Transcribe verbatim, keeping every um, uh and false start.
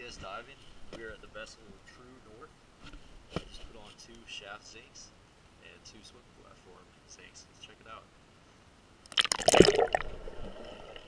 this diving, we are at the vessel True North. I just put on two shaft sinks and two swim platform sinks. Let's check it out.